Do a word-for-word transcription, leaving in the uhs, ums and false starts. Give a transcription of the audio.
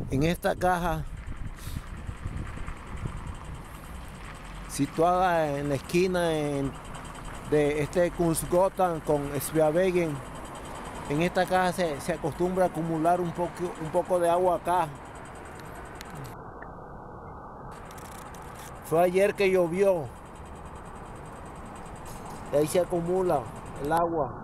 En esta caja, situada en la esquina en- de este Kungsgatan con Sveavägen, en esta caja se, se acostumbra a acumular un poco, un poco de agua acá. Fue ayer que llovió y ahí se acumula el agua.